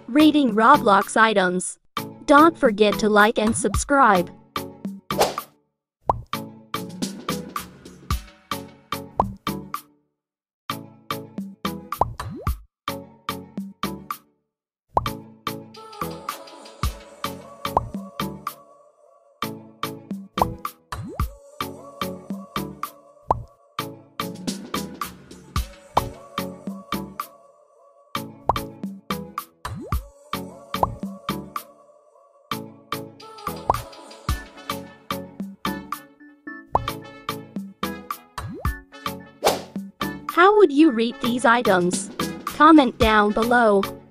Rating Roblox items. Don't forget to like and subscribe. How would you rate these items? Comment down below.